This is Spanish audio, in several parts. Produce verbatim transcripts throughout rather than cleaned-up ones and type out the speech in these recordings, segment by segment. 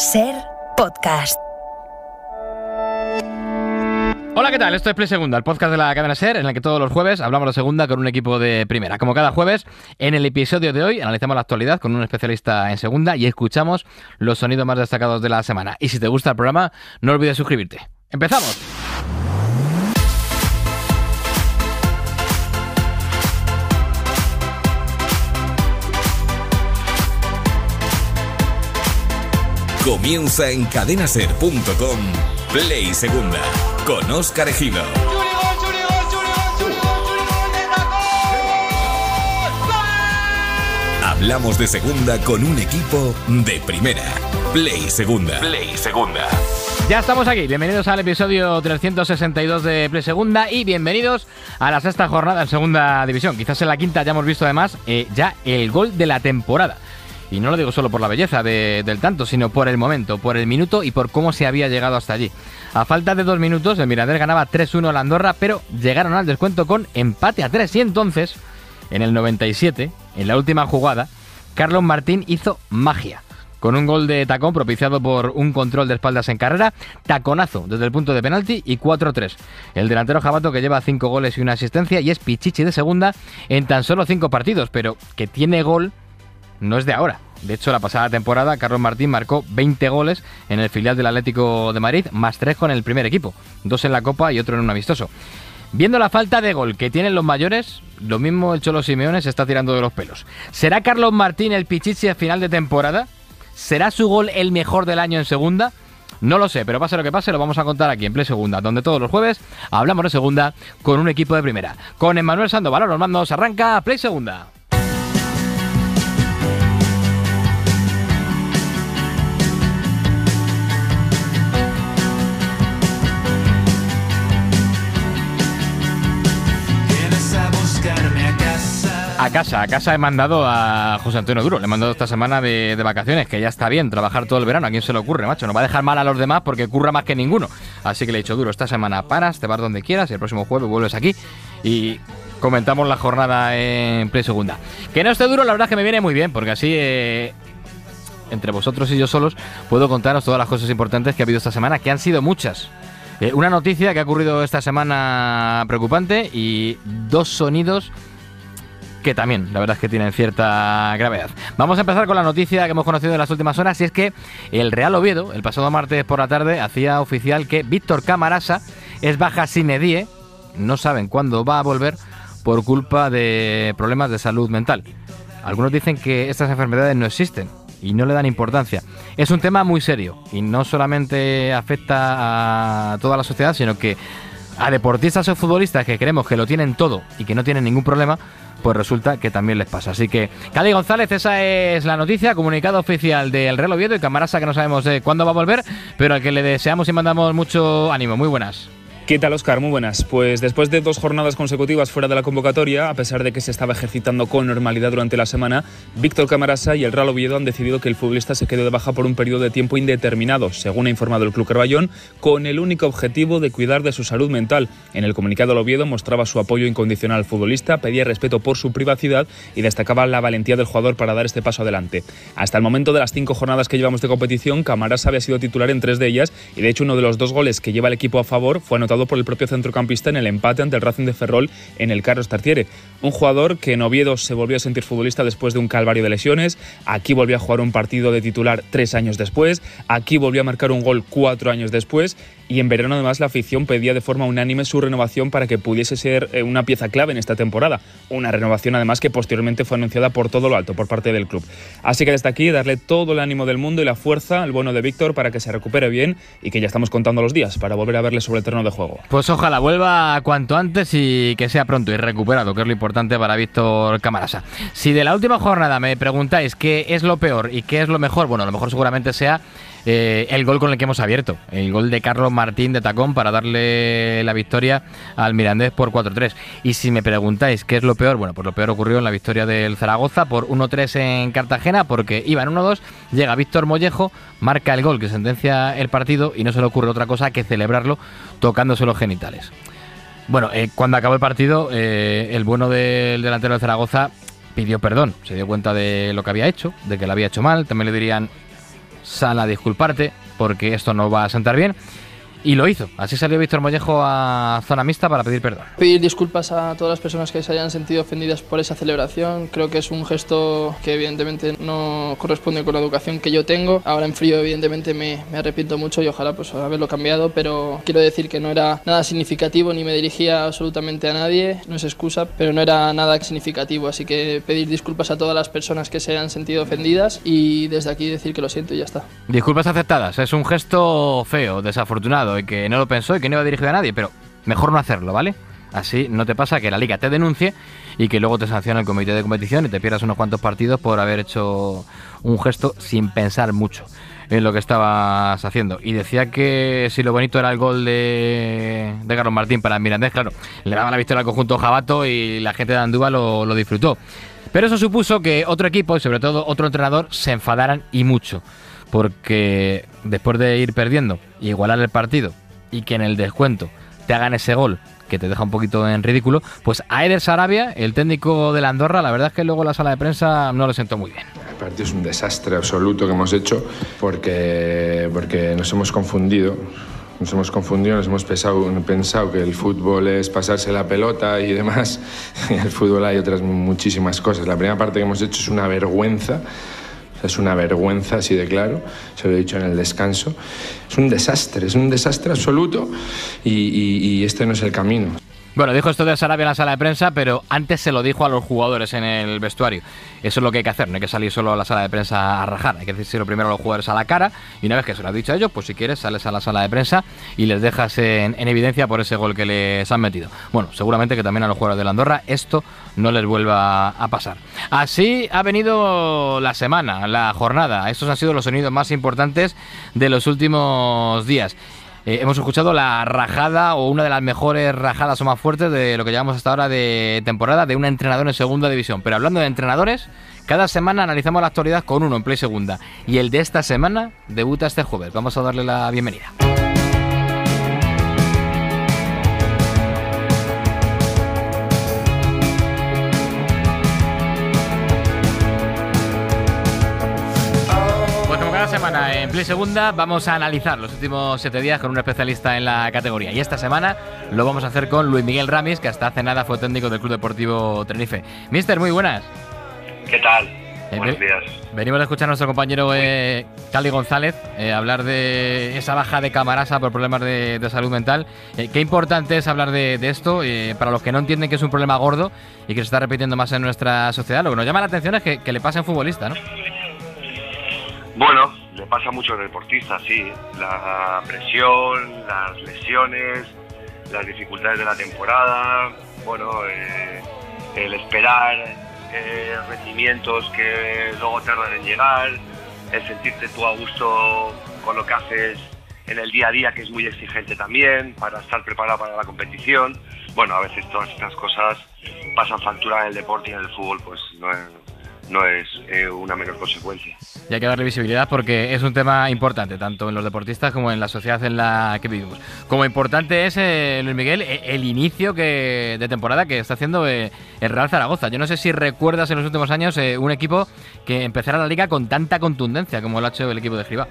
Ser Podcast. Hola, ¿qué tal? Esto es Play Segunda, el podcast de la cadena Ser, en el que todos los jueves hablamos de segunda con un equipo de primera. Como cada jueves, en el episodio de hoy analizamos la actualidad con un especialista en segunda y escuchamos los sonidos más destacados de la semana. Y si te gusta el programa, no olvides suscribirte. ¡Empezamos! Comienza en cadena ser punto com Play Segunda con Óscar Ejido. Hablamos de segunda con un equipo de primera. Play Segunda. Play Segunda. Ya estamos aquí, bienvenidos al episodio trescientos sesenta y dos de Play Segunda y bienvenidos a la sexta jornada en segunda división. Quizás en la quinta ya hemos visto además eh, ya el gol de la temporada. Y no lo digo solo por la belleza de, del tanto, sino por el momento, por el minuto y por cómo se había llegado hasta allí. A falta de dos minutos, el Mirandés ganaba tres uno a la Andorra, pero llegaron al descuento con empate a tres. Y entonces, en el noventa y siete, en la última jugada, Carlos Martín hizo magia. Con un gol de tacón propiciado por un control de espaldas en carrera, taconazo desde el punto de penalti y cuatro tres. El delantero jabato que lleva cinco goles y una asistencia y es pichichi de segunda en tan solo cinco partidos, pero que tiene gol no es de ahora. De hecho, la pasada temporada Carlos Martín marcó veinte goles en el filial del Atlético de Madrid, más tres con el primer equipo, dos en la Copa y otro en un amistoso. Viendo la falta de gol que tienen los mayores, lo mismo el Cholo Simeone se está tirando de los pelos. ¿Será Carlos Martín el pichichi a final de temporada? ¿Será su gol el mejor del año en segunda? No lo sé, pero pase lo que pase, lo vamos a contar aquí en Play Segunda, donde todos los jueves hablamos de segunda con un equipo de primera. Con Emmanuel Sandoval a los mandos arranca Play Segunda. A casa, a casa he mandado a José Antonio Duro, le he mandado esta semana de, de vacaciones, que ya está bien trabajar todo el verano. ¿A quién se le ocurre, macho? No va a dejar mal a los demás porque curra más que ninguno. Así que le he dicho, Duro, esta semana paras, te vas donde quieras y el próximo jueves vuelves aquí y comentamos la jornada en Play Segunda. Que no esté Duro, la verdad es que me viene muy bien, porque así eh, entre vosotros y yo solos puedo contaros todas las cosas importantes que ha habido esta semana, que han sido muchas. Eh, una noticia que ha ocurrido esta semana preocupante y dos sonidos que también, la verdad es que tienen cierta gravedad. Vamos a empezar con la noticia que hemos conocido en las últimas horas, y es que el Real Oviedo, el pasado martes por la tarde, hacía oficial que Víctor Camarasa es baja sine die, no saben cuándo va a volver por culpa de problemas de salud mental. Algunos dicen que estas enfermedades no existen y no le dan importancia. Es un tema muy serio y no solamente afecta a toda la sociedad, sino que a deportistas o futbolistas que creemos que lo tienen todo y que no tienen ningún problema, pues resulta que también les pasa. Así que, Cali González, esa es la noticia, comunicado oficial del Real Oviedo y Camarasa, que no sabemos eh, cuándo va a volver, pero al que le deseamos y mandamos mucho ánimo. Muy buenas. ¿Qué tal, Óscar? Muy buenas. Pues después de dos jornadas consecutivas fuera de la convocatoria, a pesar de que se estaba ejercitando con normalidad durante la semana, Víctor Camarasa y el Real Oviedo han decidido que el futbolista se quede de baja por un periodo de tiempo indeterminado, según ha informado el Club Carballón, con el único objetivo de cuidar de su salud mental. En el comunicado, el Oviedo mostraba su apoyo incondicional al futbolista, pedía respeto por su privacidad y destacaba la valentía del jugador para dar este paso adelante. Hasta el momento de las cinco jornadas que llevamos de competición, Camarasa había sido titular en tres de ellas y de hecho uno de los dos goles que lleva el equipo a favor fue anotado por el propio centrocampista en el empate ante el Racing de Ferrol en el Carlos Tartiere. Un jugador que en Oviedo se volvió a sentir futbolista después de un calvario de lesiones, aquí volvió a jugar un partido de titular tres años después, aquí volvió a marcar un gol cuatro años después y en verano además la afición pedía de forma unánime su renovación para que pudiese ser una pieza clave en esta temporada. Una renovación además que posteriormente fue anunciada por todo lo alto por parte del club. Así que desde aquí darle todo el ánimo del mundo y la fuerza al bueno de Víctor para que se recupere bien y que ya estamos contando los días para volver a verle sobre el terreno de juego. Pues ojalá vuelva cuanto antes y que sea pronto y recuperado, que es lo importante para Víctor Camarasa. Si de la última jornada me preguntáis qué es lo peor y qué es lo mejor, bueno, lo mejor seguramente sea eh, el gol con el que hemos abierto, el gol de Carlos Martín de tacón para darle la victoria al Mirandés por cuatro tres. Y si me preguntáis qué es lo peor, bueno, pues lo peor ocurrió en la victoria del Zaragoza por uno tres en Cartagena, porque iba en uno dos, llega Víctor Mollejo, marca el gol que sentencia el partido y no se le ocurre otra cosa que celebrarlo tocándose los genitales. Bueno, eh, cuando acabó el partido, eh, el bueno del delantero de Zaragoza pidió perdón, se dio cuenta de lo que había hecho, de que lo había hecho mal. También le dirían sal a disculparte porque esto no va a sentar bien. Y lo hizo. Así salió Víctor Mollejo a zona mixta para pedir perdón. Pedir disculpas a todas las personas que se hayan sentido ofendidas por esa celebración. Creo que es un gesto que evidentemente no corresponde con la educación que yo tengo. Ahora en frío evidentemente me, me arrepiento mucho y ojalá pues haberlo cambiado, pero quiero decir que no era nada significativo ni me dirigía absolutamente a nadie. No es excusa, pero no era nada significativo. Así que pedir disculpas a todas las personas que se hayan sentido ofendidas y desde aquí decir que lo siento y ya está. Disculpas aceptadas. Es un gesto feo, desafortunado y que no lo pensó y que no iba dirigido a nadie, pero mejor no hacerlo, ¿vale? Así no te pasa que la liga te denuncie y que luego te sancione el comité de competición y te pierdas unos cuantos partidos por haber hecho un gesto sin pensar mucho en lo que estabas haciendo. Y decía que si lo bonito era el gol de, de Carlos Martín para el Mirandés, claro, le daba la victoria al conjunto jabato y la gente de Andúba lo, lo disfrutó. Pero eso supuso que otro equipo y sobre todo otro entrenador se enfadaran y mucho. Porque después de ir perdiendo y igualar el partido y que en el descuento te hagan ese gol que te deja un poquito en ridículo, pues a Eder Sarabia, el técnico de la Andorra, la verdad es que luego la sala de prensa no lo sentó muy bien. El partido es un desastre absoluto que hemos hecho porque, porque nos hemos confundido. Nos hemos confundido, nos hemos pensado, pensado que el fútbol es pasarse la pelota y demás. En el fútbol hay otras muchísimas cosas. La primera parte que hemos hecho es una vergüenza. Es una vergüenza, así de claro, se lo he dicho en el descanso. Es un desastre, es un desastre absoluto y, y, y este no es el camino. Bueno, dijo esto de Sarabia en la sala de prensa, pero antes se lo dijo a los jugadores en el vestuario. Eso es lo que hay que hacer, no hay que salir solo a la sala de prensa a rajar, hay que decírselo primero a los jugadores a la cara y una vez que se lo has dicho a ellos, pues si quieres sales a la sala de prensa y les dejas en, en evidencia por ese gol que les han metido. Bueno, seguramente que también a los jugadores de la Andorra esto no les vuelva a pasar. Así ha venido la semana, la jornada, estos han sido los sonidos más importantes de los últimos días. Eh, hemos escuchado la rajada o una de las mejores rajadas o más fuertes de lo que llevamos hasta ahora de temporada de un entrenador en segunda división. Pero hablando de entrenadores, cada semana analizamos la actualidad con uno en Play Segunda. Y el de esta semana debuta este jueves. Vamos a darle la bienvenida. Semana en Play Segunda vamos a analizar los últimos siete días con un especialista en la categoría y esta semana lo vamos a hacer con Luis Miguel Ramis, que hasta hace nada fue técnico del Club Deportivo Tenerife. Mister, muy buenas. ¿Qué tal? Eh, Buenos días. Venimos a escuchar a nuestro compañero eh, Cali González eh, hablar de esa baja de Camarasa por problemas de, de salud mental. Eh, qué importante es hablar de, de esto eh, para los que no entienden que es un problema gordo y que se está repitiendo más en nuestra sociedad. Lo que nos llama la atención es que, que le pasa a un futbolista, ¿no? Bueno, le pasa mucho a los deportistas, sí. La presión, las lesiones, las dificultades de la temporada, bueno, eh, el esperar eh, rendimientos que luego tardan en llegar, el sentirte tú a gusto con lo que haces en el día a día, que es muy exigente también, para estar preparado para la competición. Bueno, a veces todas estas cosas pasan factura en el deporte y en el fútbol, pues no es... no es eh, una menor consecuencia. Y hay que darle visibilidad porque es un tema importante, tanto en los deportistas como en la sociedad en la que vivimos. Como importante es, eh, Luis Miguel, el inicio que, de temporada que está haciendo eh, el Real Zaragoza. Yo no sé si recuerdas en los últimos años eh, un equipo que empezara la liga con tanta contundencia como lo ha hecho el equipo de Escribá.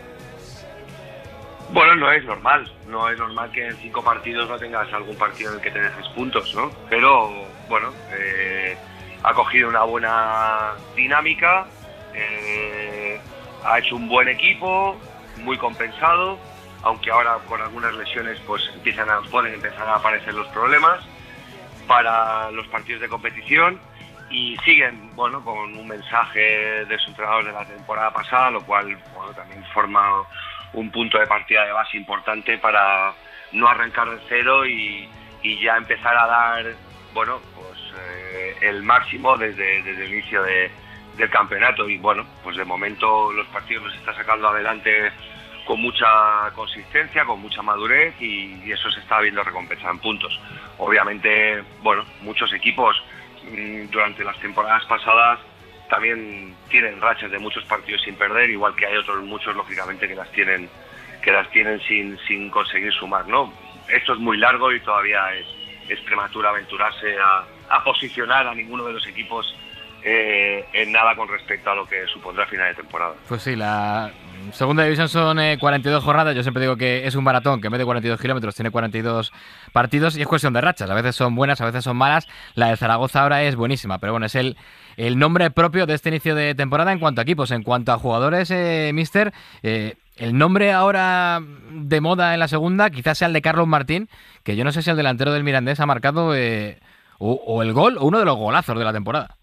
Bueno, no es normal, no es normal que en cinco partidos no tengas algún partido en el que te dejes puntos, ¿no? Pero, bueno, eh, ha cogido una buena dinámica, eh, ha hecho un buen equipo, muy compensado, aunque ahora con algunas lesiones pues empiezan a, pueden empezar a aparecer los problemas para los partidos de competición y siguen, bueno, con un mensaje de su entrenador de la temporada pasada, lo cual, bueno, también forma un punto de partida de base importante para no arrancar de cero y, y ya empezar a dar, bueno, pues eh, el máximo desde, desde el inicio de, del campeonato. Y bueno, pues de momento los partidos los está sacando adelante con mucha consistencia, con mucha madurez y, y eso se está viendo recompensado en puntos. Obviamente, bueno, muchos equipos mmm, durante las temporadas pasadas también tienen rachas de muchos partidos sin perder, igual que hay otros muchos, lógicamente, que las tienen que las tienen sin, sin conseguir sumar, ¿no? Esto es muy largo y todavía es, es prematuro aventurarse a, a posicionar a ninguno de los equipos eh, en nada con respecto a lo que supondrá final de temporada. Pues sí, la segunda división son eh, cuarenta y dos jornadas. Yo siempre digo que es un maratón que en vez de cuarenta y dos kilómetros tiene cuarenta y dos partidos y es cuestión de rachas. A veces son buenas, a veces son malas. La de Zaragoza ahora es buenísima, pero bueno, es el, el nombre propio de este inicio de temporada en cuanto a equipos. En cuanto a jugadores, eh, mister, eh, el nombre ahora de moda en la segunda quizás sea el de Carlos Martín, que yo no sé si el delantero del Mirandés ha marcado eh, o, o el gol o uno de los golazos de la temporada.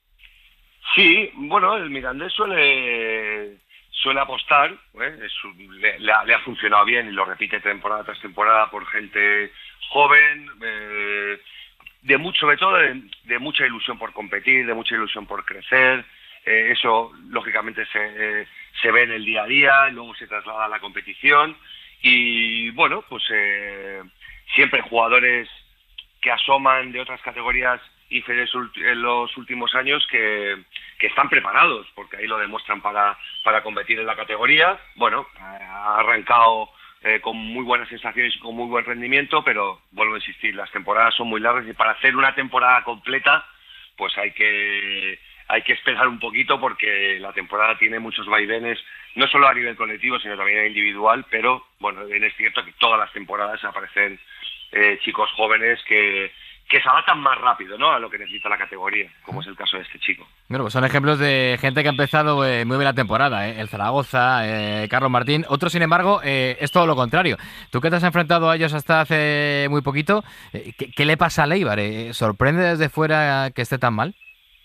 Sí, bueno, el Mirandés suele suele apostar, ¿eh? es, le, le, ha, le ha funcionado bien y lo repite temporada tras temporada por gente joven, eh, de mucho, sobre todo de, de mucha ilusión por competir, de mucha ilusión por crecer. Eh, eso lógicamente se, eh, se ve en el día a día, luego se traslada a la competición y bueno, pues eh, siempre jugadores que asoman de otras categorías inferiores en los últimos años que, que están preparados, porque ahí lo demuestran para, para competir en la categoría. Bueno, ha arrancado eh, con muy buenas sensaciones y con muy buen rendimiento, pero vuelvo a insistir, las temporadas son muy largas y para hacer una temporada completa pues hay que hay que esperar un poquito porque la temporada tiene muchos vaivenes, no solo a nivel colectivo sino también a individual, pero bueno, bien es cierto que todas las temporadas aparecen eh, chicos jóvenes que que se adaptan más rápido, ¿no?, a lo que necesita la categoría, como es el caso de este chico. Bueno, pues son ejemplos de gente que ha empezado eh, muy bien la temporada, ¿eh? El Zaragoza, eh, Carlos Martín. Otros, sin embargo, eh, es todo lo contrario. Tú que te has enfrentado a ellos hasta hace muy poquito, eh, ¿qué, ¿qué le pasa a Eibar? Eh, ¿Sorprende desde fuera que esté tan mal?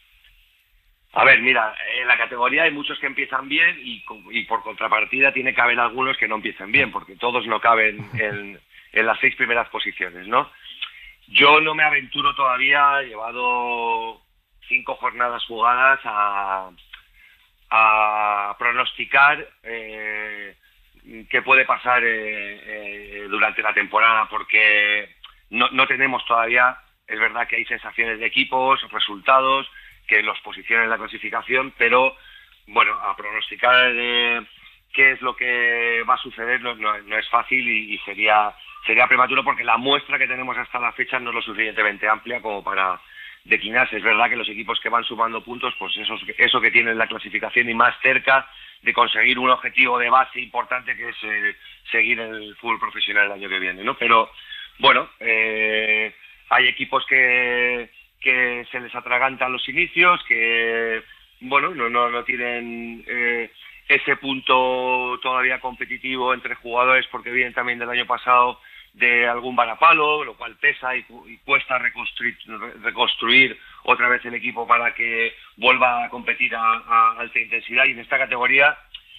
A ver, mira, en la categoría hay muchos que empiezan bien y, y por contrapartida tiene que haber algunos que no empiecen bien, porque todos no caben en, en las seis primeras posiciones, ¿no? Yo no me aventuro todavía, he llevado cinco jornadas jugadas a, a pronosticar eh, qué puede pasar eh, eh, durante la temporada, porque no, no tenemos todavía, es verdad que hay sensaciones de equipos, resultados, que los posicionan en la clasificación, pero bueno, a pronosticar eh, qué es lo que va a suceder no, no, no es fácil y, y sería... Sería prematuro porque la muestra que tenemos hasta la fecha no es lo suficientemente amplia como para declinarse. Es verdad que los equipos que van sumando puntos, pues eso, eso que tienen la clasificación y más cerca de conseguir un objetivo de base importante que es eh, seguir en el fútbol profesional el año que viene, ¿no? Pero bueno, eh, hay equipos que, que se les atragantan los inicios, que bueno, no, no, no tienen... Eh, ese punto todavía competitivo entre jugadores porque vienen también del año pasado de algún varapalo, lo cual pesa y, y cuesta reconstruir, reconstruir otra vez el equipo para que vuelva a competir a, a alta intensidad. Y en esta categoría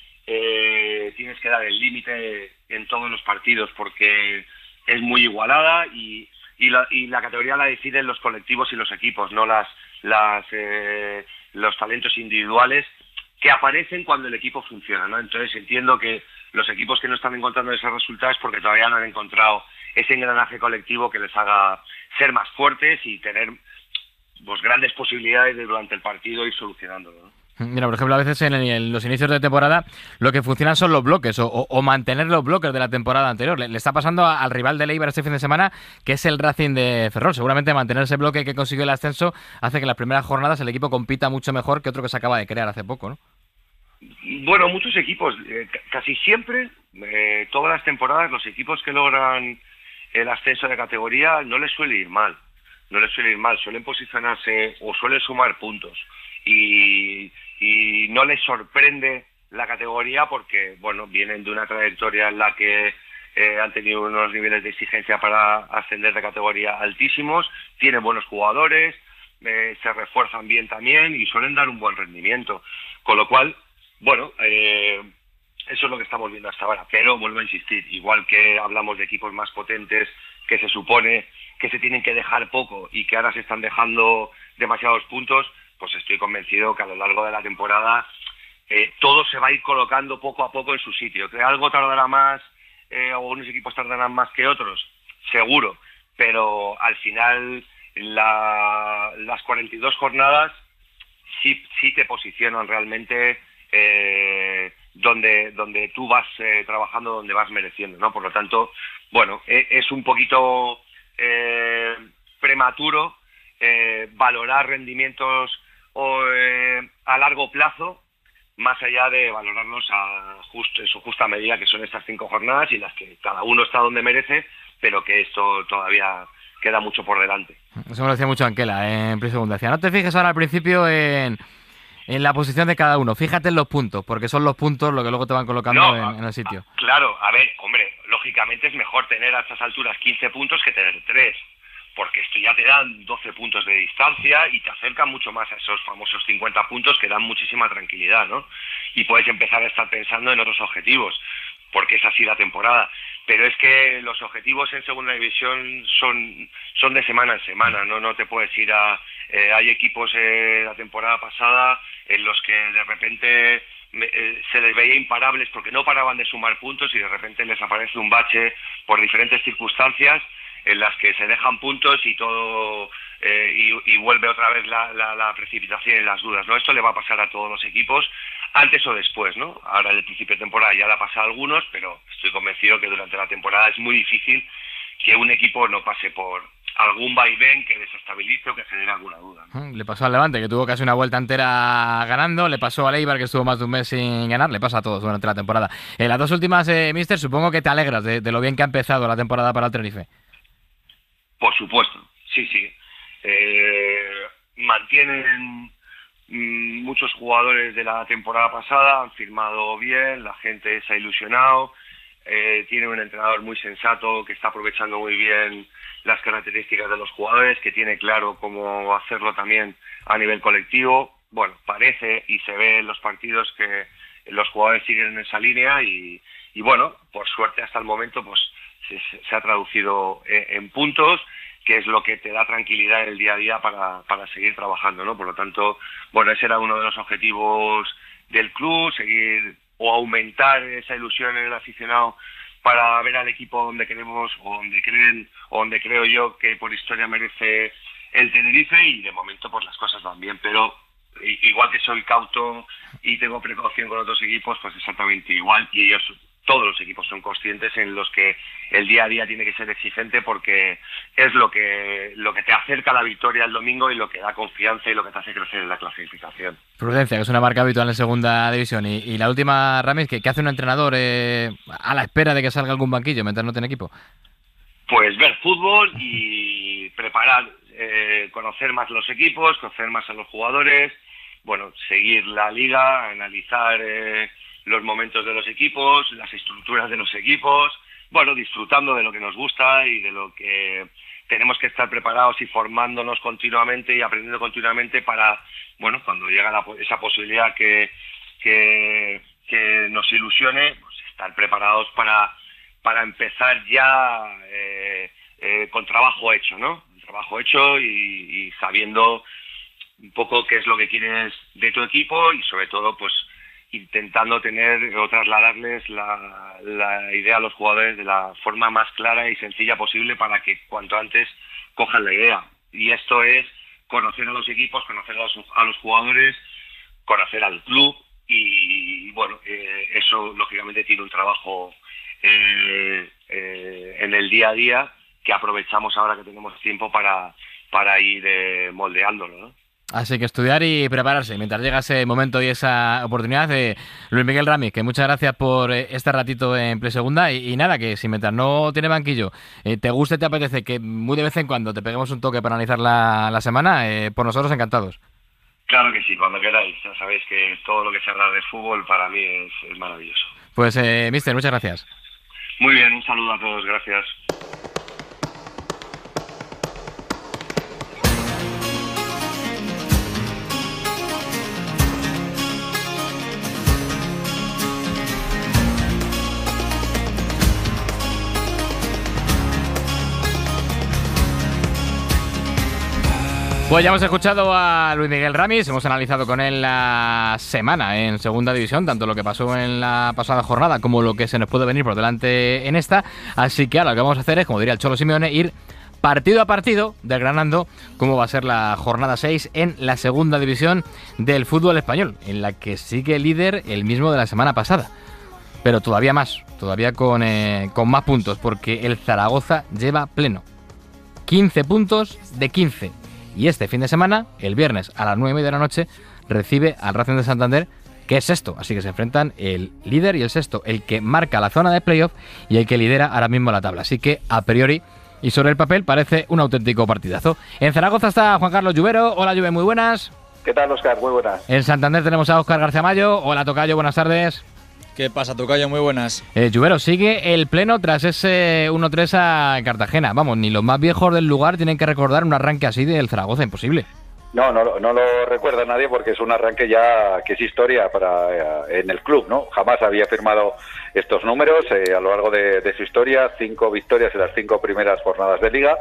eh, tienes que dar el límite en todos los partidos porque es muy igualada y, y, la, y la categoría la deciden los colectivos y los equipos, no las, las eh, los talentos individuales que aparecen cuando el equipo funciona, ¿no? Entonces entiendo que los equipos que no están encontrando esos resultados porque todavía no han encontrado ese engranaje colectivo que les haga ser más fuertes y tener pues, grandes posibilidades de durante el partido ir solucionándolo, ¿no? Mira, por ejemplo, a veces en, en los inicios de temporada lo que funcionan son los bloques o, o mantener los bloques de la temporada anterior. Le, le está pasando a, al rival de Eibar este fin de semana, que es el Racing de Ferrol. Seguramente mantener ese bloque que consiguió el ascenso hace que en las primeras jornadas el equipo compita mucho mejor que otro que se acaba de crear hace poco, ¿no? Bueno, muchos equipos, eh, casi siempre, eh, todas las temporadas, los equipos que logran el ascenso de categoría no les suele ir mal. No les suele ir mal, suelen posicionarse o suelen sumar puntos. Y, y no les sorprende la categoría porque, bueno, vienen de una trayectoria en la que eh, han tenido unos niveles de exigencia para ascender de categoría altísimos, tienen buenos jugadores, eh, se refuerzan bien también y suelen dar un buen rendimiento. Con lo cual, bueno, eh, eso es lo que estamos viendo hasta ahora. Pero vuelvo a insistir, igual que hablamos de equipos más potentes que se supone que se tienen que dejar poco y que ahora se están dejando demasiados puntos, pues estoy convencido que a lo largo de la temporada eh, todo se va a ir colocando poco a poco en su sitio. Que algo tardará más, eh, o unos equipos tardarán más que otros, seguro, pero al final la, las cuarenta y dos jornadas sí, sí te posicionan realmente eh, donde, donde tú vas eh, trabajando, donde vas mereciendo, ¿no? Por lo tanto, bueno, eh, es un poquito eh, prematuro eh, valorar rendimientos o, eh, a largo plazo, más allá de valorarlos a justo, en su justa medida, que son estas cinco jornadas y las que cada uno está donde merece, pero que esto todavía queda mucho por delante. Eso me lo decía mucho Anquela en Segunda. Decía, no te fijes ahora al principio en, en la posición de cada uno, fíjate en los puntos, porque son los puntos lo que luego te van colocando no, en, en el sitio. A, claro, a ver, hombre, lógicamente es mejor tener a estas alturas quince puntos que tener tres, porque esto ya te dan doce puntos de distancia y te acerca mucho más a esos famosos cincuenta puntos que dan muchísima tranquilidad, ¿no? Y puedes empezar a estar pensando en otros objetivos, porque es así la temporada. Pero es que los objetivos en segunda división son son de semana en semana, no no te puedes ir a... Eh, hay equipos eh, la temporada pasada en los que de repente eh, se les veía imparables porque no paraban de sumar puntos y de repente les aparece un bache por diferentes circunstancias en las que se dejan puntos y todo eh, y, y vuelve otra vez la, la, la precipitación y las dudas, ¿no? Esto le va a pasar a todos los equipos antes o después, ¿no? Ahora en el principio de temporada ya le ha pasado a algunos, pero estoy convencido que durante la temporada es muy difícil que un equipo no pase por algún vaivén que desestabilice o que genere alguna duda, ¿no? Le pasó al Levante, que tuvo casi una vuelta entera ganando, le pasó al Eibar, que estuvo más de un mes sin ganar, le pasa a todos durante la temporada. En las dos últimas, eh, Mister, supongo que te alegras de, de lo bien que ha empezado la temporada para el Tenerife. Por supuesto, sí, sí. Eh, mantienen mmm, muchos jugadores de la temporada pasada, han firmado bien, la gente se ha ilusionado, eh, tiene un entrenador muy sensato que está aprovechando muy bien las características de los jugadores, que tiene claro cómo hacerlo también a nivel colectivo. Bueno, parece y se ve en los partidos que los jugadores siguen en esa línea y, y bueno, por suerte hasta el momento pues se, se ha traducido en, en puntos, que es lo que te da tranquilidad en el día a día para, para seguir trabajando, ¿no? Por lo tanto, bueno, ese era uno de los objetivos del club, seguir o aumentar esa ilusión en el aficionado para ver al equipo donde queremos o donde creen o donde creo yo que por historia merece el Tenerife, y de momento pues las cosas van bien, pero igual que soy cauto y tengo precaución con otros equipos, pues exactamente igual, y ellos, todos los equipos son conscientes en los que el día a día tiene que ser exigente, porque es lo que lo que te acerca a la victoria el domingo y lo que da confianza y lo que te hace crecer en la clasificación. Prudencia, que es una marca habitual en segunda división. Y, y la última, Ramis, ¿qué, qué hace un entrenador eh, a la espera de que salga algún banquillo mientras no tiene equipo? Pues ver fútbol y preparar, eh, conocer más los equipos, conocer más a los jugadores, bueno, seguir la liga, analizar eh, los momentos de los equipos, las estructuras de los equipos, bueno, disfrutando de lo que nos gusta y de lo que tenemos que estar preparados y formándonos continuamente y aprendiendo continuamente para, bueno, cuando llega la, esa posibilidad que, que, que nos ilusione, pues estar preparados para, para empezar ya eh, eh, con trabajo hecho, ¿no? Un trabajo hecho y, y sabiendo un poco qué es lo que quieres de tu equipo y sobre todo, pues, intentando tener o trasladarles la, la idea a los jugadores de la forma más clara y sencilla posible para que cuanto antes cojan la idea. Y esto es conocer a los equipos, conocer a los, a los jugadores, conocer al club y, bueno, eh, eso lógicamente tiene un trabajo eh, eh, en el día a día que aprovechamos ahora que tenemos tiempo para, para ir eh, moldeándolo, ¿no? Así que estudiar y prepararse mientras llega ese momento y esa oportunidad. de Luis Miguel Ramis, que muchas gracias por este ratito en Play Segunda y, y nada, que si mientras no tiene banquillo eh, te gusta y te apetece que muy de vez en cuando te peguemos un toque para analizar la, la semana, eh, por nosotros encantados. Claro que sí, cuando queráis. Ya sabéis que todo lo que se habla de fútbol para mí es, es maravilloso. Pues, eh, mister, muchas gracias. Muy bien, un saludo a todos, gracias. Pues ya hemos escuchado a Luis Miguel Ramis, hemos analizado con él la semana en segunda división, tanto lo que pasó en la pasada jornada como lo que se nos puede venir por delante en esta, así que ahora lo que vamos a hacer es, como diría el Cholo Simeone, ir partido a partido desgranando cómo va a ser la jornada seis en la segunda división del fútbol español, en la que sigue líder el mismo de la semana pasada, pero todavía más, todavía con, eh, con más puntos, porque el Zaragoza lleva pleno, quince puntos de quince. Y este fin de semana, el viernes a las nueve y media de la noche, recibe al Racing de Santander, que es sexto. Así que se enfrentan el líder y el sexto, el que marca la zona de playoff y el que lidera ahora mismo la tabla. Así que, a priori, y sobre el papel, parece un auténtico partidazo. En Zaragoza está Juan Carlos Lluvero. Hola, Lluve, muy buenas. ¿Qué tal, Óscar? Muy buenas. En Santander tenemos a Óscar García Mayo. Hola, tocayo, buenas tardes. ¿Qué pasa, tocayo? Muy buenas. Eh, Lluvero, sigue el pleno tras ese uno tres a Cartagena. Vamos, ni los más viejos del lugar tienen que recordar un arranque así del Zaragoza, imposible. No, no, no lo recuerda nadie porque es un arranque ya que es historia para eh, en el club, ¿no? Jamás había firmado estos números eh, a lo largo de, de su historia, cinco victorias en las cinco primeras jornadas de Liga,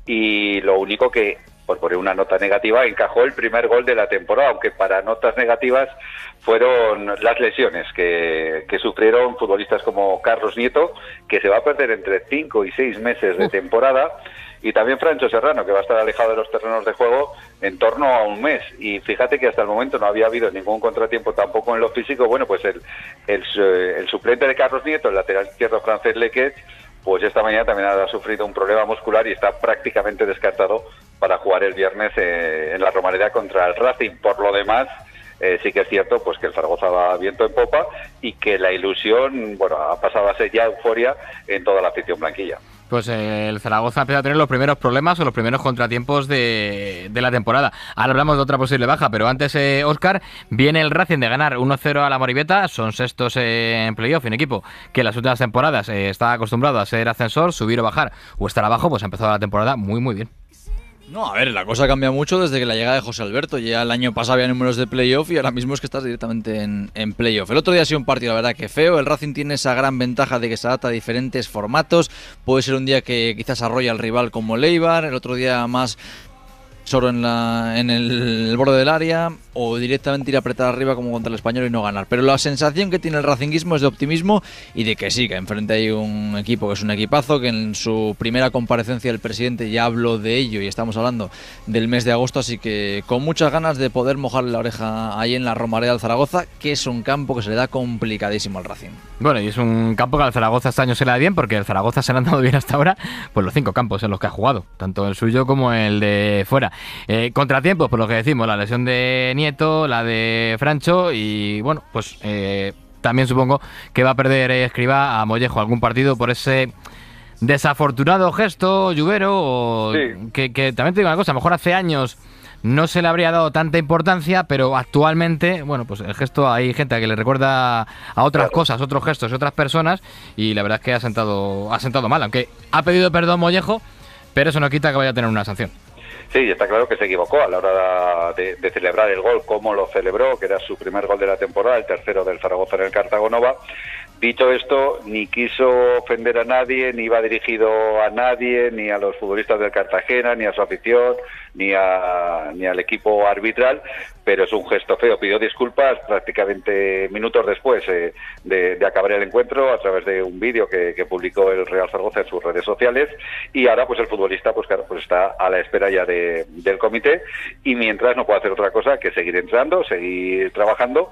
y lo único que, por poner una nota negativa, encajó el primer gol de la temporada, aunque para notas negativas fueron las lesiones que, que sufrieron futbolistas como Carlos Nieto, que se va a perder entre cinco y seis meses de temporada, y también Francho Serrano, que va a estar alejado de los terrenos de juego en torno a un mes. Y fíjate que hasta el momento no había habido ningún contratiempo tampoco en lo físico. Bueno, pues el, el, el suplente de Carlos Nieto, el lateral izquierdo francés Lequet, pues esta mañana también ha sufrido un problema muscular y está prácticamente descartado para jugar el viernes eh, en la Romareda contra el Racing. Por lo demás, eh, sí que es cierto pues que el Zaragoza va viento en popa y que la ilusión, bueno, ha pasado a ser ya euforia en toda la afición blanquilla. Pues eh, el Zaragoza empieza a tener los primeros problemas o los primeros contratiempos de, de la temporada. Ahora hablamos de otra posible baja, pero antes, eh, Óscar, viene el Racing de ganar uno cero a la Moribeta. Son sextos eh, en playoff, un equipo que en las últimas temporadas eh, está acostumbrado a ser ascensor, subir o bajar o estar abajo. Pues ha empezado la temporada muy muy bien. No, a ver, la cosa cambia mucho desde que la llegada de José Alberto. Ya el año pasado había números de playoff y ahora mismo es que estás directamente en, en playoff. El otro día ha sido un partido, la verdad, que feo. El Racing tiene esa gran ventaja de que se adapta a diferentes formatos. Puede ser un día que quizás arrolla al rival como Leibar, el otro día más solo en, la, en el, el borde del área, o directamente ir a apretar arriba como contra el Español y no ganar. Pero la sensación que tiene el racinguismo es de optimismo y de que sí, que enfrente hay un equipo que es un equipazo, que en su primera comparecencia el presidente ya habló de ello y estamos hablando del mes de agosto, así que con muchas ganas de poder mojarle la oreja ahí en la Romareda del Zaragoza, que es un campo que se le da complicadísimo al Racing. Bueno, y es un campo que al Zaragoza este año se le da bien, porque el Zaragoza se le han dado bien hasta ahora pues los cinco campos en los que ha jugado, tanto el suyo como el de fuera. Eh, contratiempos, por lo que decimos, la lesión de Nieto, la de Francho y bueno, pues eh, también supongo que va a perder eh, Escribá a Mollejo algún partido por ese desafortunado gesto, Lluvero, o sí. que, que también te digo una cosa, a lo mejor hace años no se le habría dado tanta importancia, pero actualmente, bueno, pues el gesto, hay gente a que le recuerda a otras claro. cosas, otros gestos y otras personas, y la verdad es que ha sentado, ha sentado mal, aunque ha pedido perdón Mollejo, pero eso no quita que vaya a tener una sanción. Sí, está claro que se equivocó a la hora de, de celebrar el gol, como lo celebró, que era su primer gol de la temporada, el tercero del Zaragoza en el Cartagonova. Dicho esto, ni quiso ofender a nadie, ni iba dirigido a nadie, ni a los futbolistas del Cartagena, ni a su afición, ni a ni al equipo arbitral, pero es un gesto feo. Pidió disculpas prácticamente minutos después eh, de, de acabar el encuentro a través de un vídeo que, que publicó el Real Zaragoza en sus redes sociales, y ahora pues el futbolista pues claro pues está a la espera ya de, del comité, y mientras no puede hacer otra cosa que seguir entrando, seguir trabajando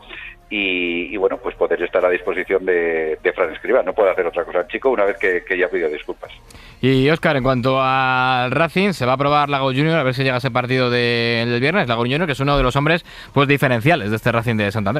y, y bueno, pues poder estar a disposición de, de Fran Escribá. No puede hacer otra cosa el chico una vez que, que ya pidió disculpas. Y Óscar, en cuanto al Racing, se va a probar Lago Junior a ver si llega a ese partido de, del viernes. Lago Junior, que es uno de los hombres pues diferenciales de este Racing de Santander.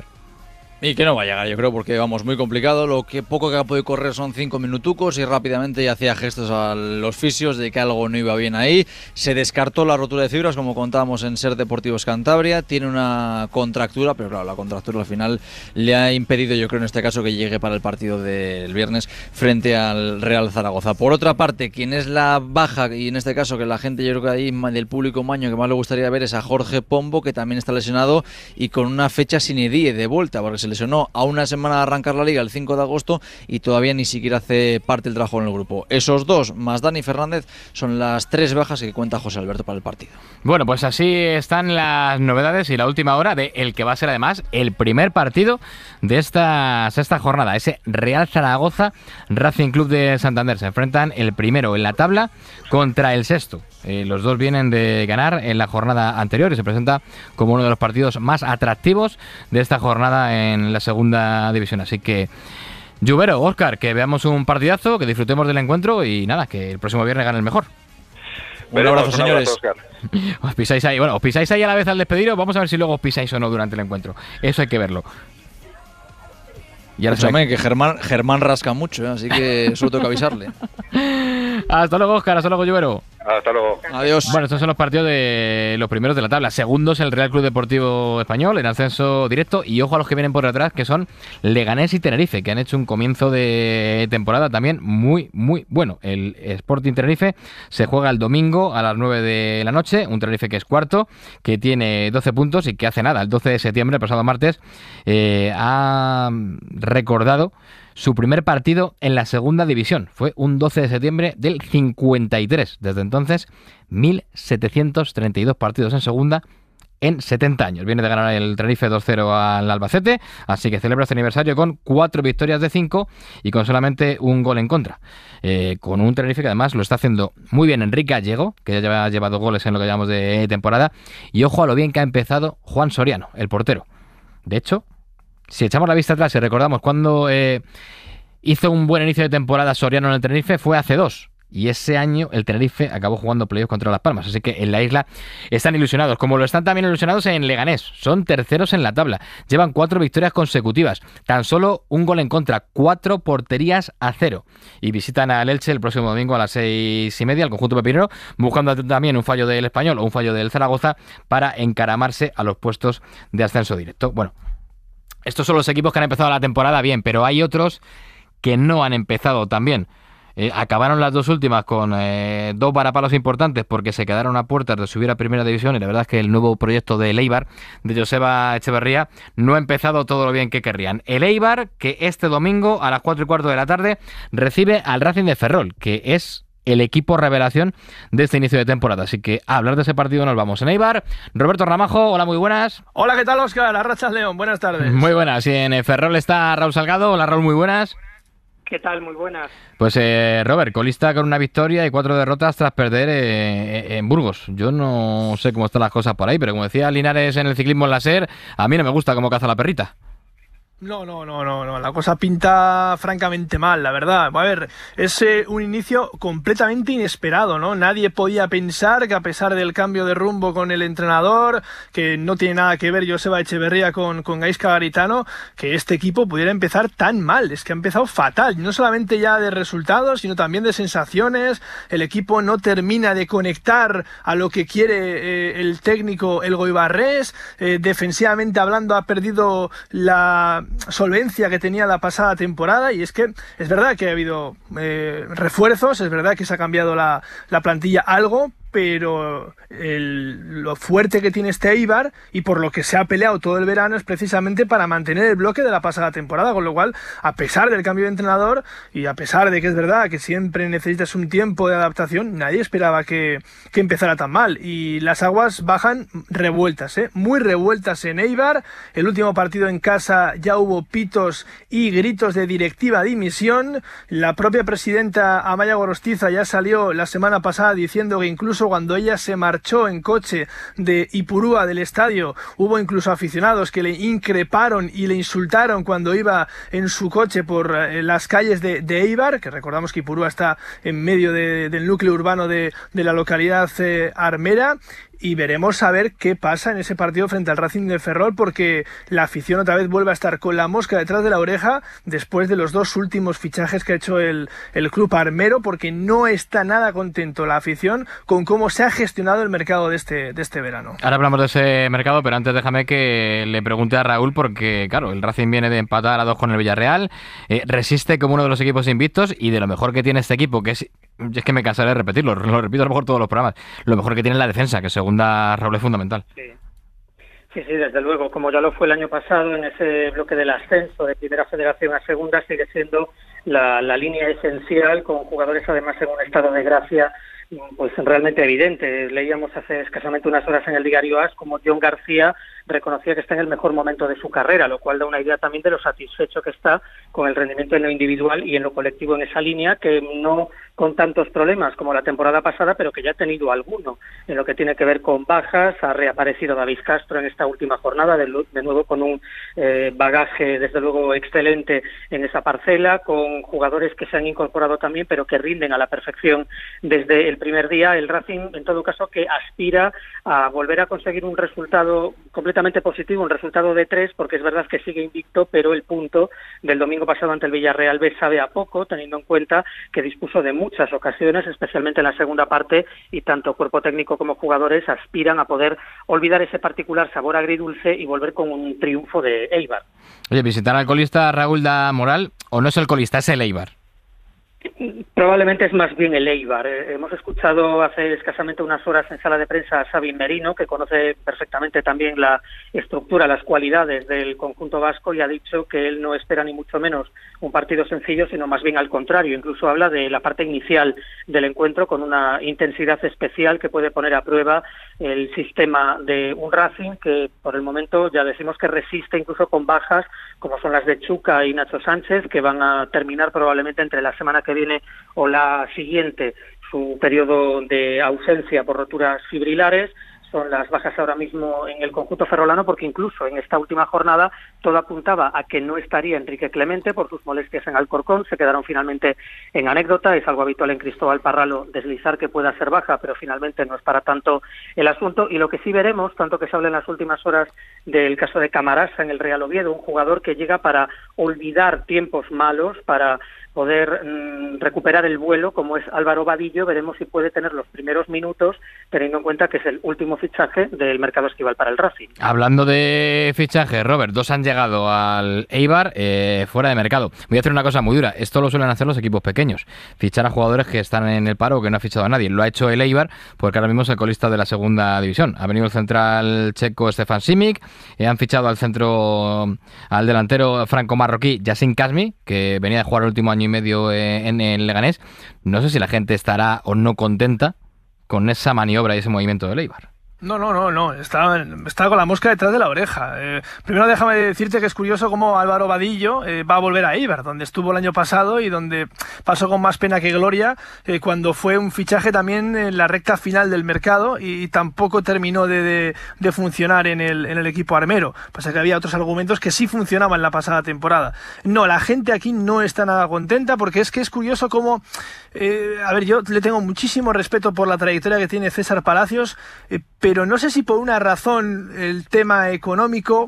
Y que no va a llegar, yo creo, porque vamos, muy complicado. Lo que poco que ha podido correr son cinco minutucos y rápidamente ya hacía gestos a los fisios de que algo no iba bien ahí. Se descartó la rotura de fibras, como contábamos en Ser Deportivos Cantabria. Tiene una contractura, pero claro, la contractura al final le ha impedido, yo creo en este caso, que llegue para el partido del viernes frente al Real Zaragoza. Por otra parte, quien es la baja, y en este caso que la gente, yo creo que ahí del público maño que más le gustaría ver, es a Jorge Pombo, que también está lesionado y con una fecha sine die de vuelta, porque se lesionó a una semana de arrancar la Liga el cinco de agosto y todavía ni siquiera hace parte del trabajo en el grupo. Esos dos, más Dani Fernández, son las tres bajas que cuenta José Alberto para el partido. Bueno, pues así están las novedades y la última hora de el que va a ser además el primer partido de esta sexta jornada, ese Real Zaragoza Racing Club de Santander. Se enfrentan el primero en la tabla contra el sexto. Eh, los dos vienen de ganar en la jornada anterior y se presenta como uno de los partidos más atractivos de esta jornada en la segunda división. Así que, Lluvero, Óscar, que veamos un partidazo, que disfrutemos del encuentro y nada, que el próximo viernes gane el mejor. Un abrazo, señores. Un abrazo, os pisáis ahí, bueno, os pisáis ahí a la vez al despediros, vamos a ver si luego os pisáis o no durante el encuentro. Eso hay que verlo. Y ahora también que Germán, Germán rasca mucho, ¿eh? Así que solo tengo que avisarle. Hasta luego, Óscar, hasta luego, Lluvero. Hasta luego. Adiós. Bueno, estos son los partidos de los primeros de la tabla. Segundos el Real Club Deportivo Español en ascenso directo. Y ojo a los que vienen por detrás, que son Leganés y Tenerife, que han hecho un comienzo de temporada también muy, muy bueno. El Sporting Tenerife se juega el domingo a las nueve de la noche. Un Tenerife que es cuarto, que tiene doce puntos y que hace nada. El doce de septiembre, el pasado martes, eh, ha recordado su primer partido en la segunda división. Fue un doce de septiembre del cincuenta y tres. Desde entonces, mil setecientos treinta y dos partidos en segunda en setenta años. Viene de ganar el Tenerife dos cero al Albacete, así que celebra este aniversario con cuatro victorias de cinco y con solamente un gol en contra. Eh, con un Tenerife que además lo está haciendo muy bien Enrique Gallego, que ya ha llevado goles en lo que llamamos de temporada. Y ojo a lo bien que ha empezado Juan Soriano, el portero. De hecho, si echamos la vista atrás y recordamos cuando eh, hizo un buen inicio de temporada Soriano en el Tenerife, fue hace dos. Y ese año el Tenerife acabó jugando playoff contra Las Palmas. Así que en la isla están ilusionados, como lo están también ilusionados en Leganés. Son terceros en la tabla. Llevan cuatro victorias consecutivas. Tan solo un gol en contra. Cuatro porterías a cero. Y visitan al Elche el próximo domingo a las seis y media, el conjunto pepinero, buscando también un fallo del Español o un fallo del Zaragoza para encaramarse a los puestos de ascenso directo. Bueno, estos son los equipos que han empezado la temporada bien, pero hay otros que no han empezado tan bien. Eh, acabaron las dos últimas con eh, dos varapalos importantes porque se quedaron a puertas de subir a Primera División y la verdad es que el nuevo proyecto de Eibar, de Joseba Echeverría, no ha empezado todo lo bien que querrían. El Eibar, que este domingo a las cuatro y cuarto de la tarde recibe al Racing de Ferrol, que es el equipo revelación de este inicio de temporada. Así que a hablar de ese partido nos vamos. En Eibar, Roberto Ramajo, hola, muy buenas. Hola, ¿qué tal, Óscar? Arrachas León, buenas tardes. Muy buenas. Y en Ferrol está Raúl Salgado. Hola, Raúl, muy buenas. ¿Qué tal? Muy buenas. Pues eh, Robert, colista con una victoria y cuatro derrotas tras perder eh, en Burgos. Yo no sé cómo están las cosas por ahí, pero como decía Linares en el ciclismo en la SER, a mí no me gusta cómo caza la perrita. No, no, no, no, no, la cosa pinta francamente mal, la verdad. A ver, es eh, un inicio completamente inesperado, ¿no? Nadie podía pensar que a pesar del cambio de rumbo con el entrenador, que no tiene nada que ver Joseba Echeverría con, con Gaizka Garitano, que este equipo pudiera empezar tan mal. Es que ha empezado fatal, no solamente ya de resultados, sino también de sensaciones. El equipo no termina de conectar a lo que quiere eh, el técnico Elgoibarrés. Eh, defensivamente hablando, ha perdido la solvencia que tenía la pasada temporada, y es que es verdad que ha habido eh, refuerzos, es verdad que se ha cambiado la, la plantilla algo, pero el, lo fuerte que tiene este Eibar y por lo que se ha peleado todo el verano es precisamente para mantener el bloque de la pasada temporada, con lo cual, a pesar del cambio de entrenador y a pesar de que es verdad que siempre necesitas un tiempo de adaptación, nadie esperaba que, que empezara tan mal, y las aguas bajan revueltas, ¿eh? muy revueltas en Eibar. El último partido en casa ya hubo pitos y gritos de directiva dimisión. La propia presidenta Amaya Gorostiza ya salió la semana pasada diciendo que incluso cuando ella se marchó en coche de Ipurúa del estadio, hubo incluso aficionados que le increparon y le insultaron cuando iba en su coche por eh, las calles de, de Eibar, que recordamos que Ipurúa está en medio de, del núcleo urbano de, de la localidad eh, armera. Y veremos a ver qué pasa en ese partido frente al Racing de Ferrol, porque la afición otra vez vuelve a estar con la mosca detrás de la oreja después de los dos últimos fichajes que ha hecho el, el club armero, porque no está nada contento la afición con cómo se ha gestionado el mercado de este, de este verano. Ahora hablamos de ese mercado, pero antes déjame que le pregunte a Raúl, porque claro, el Racing viene de empatar a dos con el Villarreal, eh, resiste como uno de los equipos invictos, y de lo mejor que tiene este equipo, que es, es que me cansaré de repetirlo, lo repito a lo mejor todos los programas, lo mejor que tiene es la defensa, que segunda Raúl es fundamental. Sí. sí, sí, desde luego, como ya lo fue el año pasado en ese bloque del ascenso de Primera Federación a Segunda, sigue siendo la, la línea esencial, con jugadores además en un estado de gracia pues realmente evidente. Leíamos hace escasamente unas horas en el diario A S como John García reconocía que está en el mejor momento de su carrera, lo cual da una idea también de lo satisfecho que está con el rendimiento en lo individual y en lo colectivo en esa línea, que no con tantos problemas como la temporada pasada, pero que ya ha tenido alguno en lo que tiene que ver con bajas. Ha reaparecido David Castro en esta última jornada, de, de nuevo con un eh, bagaje desde luego excelente en esa parcela, con jugadores que se han incorporado también, pero que rinden a la perfección desde el primer día, el Racing, en todo caso, que aspira a volver a conseguir un resultado completamente positivo, un resultado de tres, porque es verdad que sigue invicto, pero el punto del domingo pasado ante el Villarreal B sabe a poco, teniendo en cuenta que dispuso de muchas ocasiones, especialmente en la segunda parte, y tanto cuerpo técnico como jugadores aspiran a poder olvidar ese particular sabor agridulce y volver con un triunfo de Eibar. Oye, ¿visitar al colista Raúl da moral o no es el colista, es el Eibar? Probablemente es más bien el Eibar. Eh, hemos escuchado hace escasamente unas horas en sala de prensa a Xavi Merino, que conoce perfectamente también la estructura, las cualidades del conjunto vasco, y ha dicho que él no espera ni mucho menos un partido sencillo, sino más bien al contrario. Incluso habla de la parte inicial del encuentro con una intensidad especial que puede poner a prueba el sistema de un Racing que por el momento ya decimos que resiste incluso con bajas como son las de Chuca y Nacho Sánchez, que van a terminar probablemente entre la semana que viene o la siguiente su periodo de ausencia por roturas fibrilares. Son las bajas ahora mismo en el conjunto ferrolano, porque incluso en esta última jornada todo apuntaba a que no estaría Enrique Clemente por sus molestias en Alcorcón. Se quedaron finalmente en anécdota. Es algo habitual en Cristóbal Parralo deslizar que pueda ser baja, pero finalmente no es para tanto el asunto. Y lo que sí veremos, tanto que se habla en las últimas horas del caso de Camarasa en el Real Oviedo, un jugador que llega para olvidar tiempos malos, para poder mmm, recuperar el vuelo, como es Álvaro Vadillo. Veremos si puede tener los primeros minutos, teniendo en cuenta que es el último fichaje del mercado estival para el Racing. Hablando de fichaje, Robert, dos han llegado al Eibar eh, fuera de mercado. Voy a hacer una cosa muy dura, esto lo suelen hacer los equipos pequeños, fichar a jugadores que están en el paro o que no ha fichado a nadie. Lo ha hecho el Eibar porque ahora mismo es el colista de la segunda división. Ha venido el central checo Stefan Simic, eh, han fichado al centro, al delantero franco-marroquí Yassin Kazmi, que venía de jugar el último año y medio en el Leganés. No sé si la gente estará o no contenta con esa maniobra y ese movimiento del Eibar. No, no, no, no. Está, está con la mosca detrás de la oreja. Eh, primero déjame decirte que es curioso cómo Álvaro Vadillo eh, va a volver a Eibar, donde estuvo el año pasado y donde pasó con más pena que gloria eh, cuando fue un fichaje también en la recta final del mercado y, y tampoco terminó de, de, de funcionar en el, en el equipo armero. Pasa que había otros argumentos que sí funcionaban la pasada temporada. No, la gente aquí no está nada contenta porque es que es curioso cómo... Eh, a ver, yo le tengo muchísimo respeto por la trayectoria que tiene César Palacios, eh, pero no sé si por una razón el tema económico,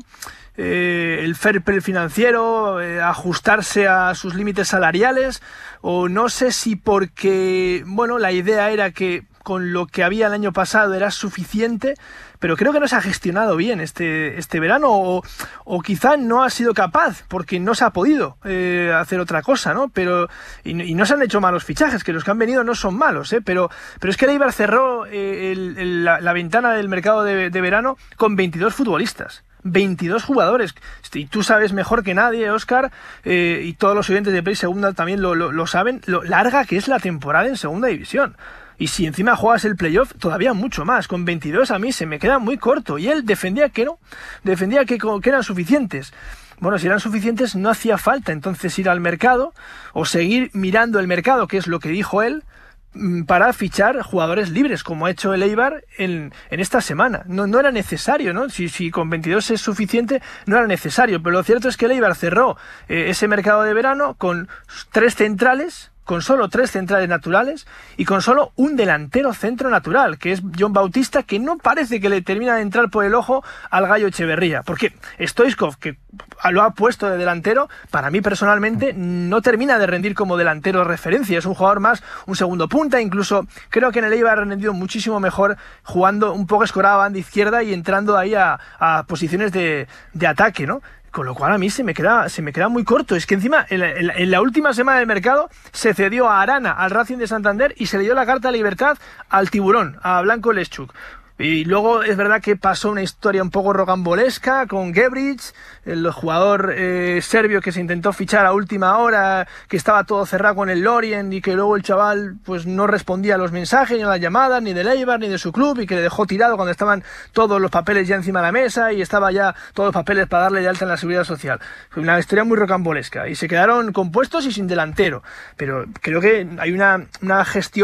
eh, el fair play financiero, eh, ajustarse a sus límites salariales, o no sé si porque, bueno, la idea era que con lo que había el año pasado era suficiente, pero creo que no se ha gestionado bien este, este verano, o, o quizá no ha sido capaz, porque no se ha podido eh, hacer otra cosa, ¿no? Pero y, y no se han hecho malos fichajes, que los que han venido no son malos, ¿eh? Pero, pero es que el Eibar cerró eh, el, el, la, la ventana del mercado de, de verano con veintidós futbolistas. veintidós jugadores, y tú sabes mejor que nadie, Óscar, eh, y todos los oyentes de Play Segunda también lo, lo, lo saben, lo larga que es la temporada en Segunda División. Y si encima juegas el playoff, todavía mucho más. Con veintidós a mí se me queda muy corto. Y él defendía que no, defendía que, que eran suficientes. Bueno, si eran suficientes no hacía falta entonces ir al mercado o seguir mirando el mercado, que es lo que dijo él, para fichar jugadores libres, como ha hecho el Eibar en, en esta semana. No, no era necesario, ¿no? Si, si con veintidós es suficiente, no era necesario. Pero lo cierto es que el Eibar cerró eh, ese mercado de verano con tres centrales, con solo tres centrales naturales y con solo un delantero centro natural, que es John Bautista, que no parece que le termina de entrar por el ojo al Gallo Echeverría, porque Stoichkov, que lo ha puesto de delantero, para mí personalmente no termina de rendir como delantero de referencia, es un jugador más, un segundo punta, incluso creo que en el Eibar ha rendido muchísimo mejor jugando un poco escorado a banda izquierda y entrando ahí a, a posiciones de, de ataque, ¿no? Con lo cual a mí se me queda, se me queda muy corto. Es que encima, en la, en, la, en la última semana del mercado, se cedió a Arana, al Racing de Santander, y se le dio la carta de libertad al Tiburón, a Blanco Leszczuk. Y luego es verdad que pasó una historia un poco rocambolesca con Gebric, el jugador eh, serbio que se intentó fichar a última hora, que estaba todo cerrado con el Lorient y que luego el chaval pues no respondía a los mensajes ni a las llamadas ni del Eibar ni de su club y que le dejó tirado cuando estaban todos los papeles ya encima de la mesa y estaba ya todos los papeles para darle de alta en la seguridad social. Fue una historia muy rocambolesca y se quedaron compuestos y sin delantero, pero creo que hay una, una gestión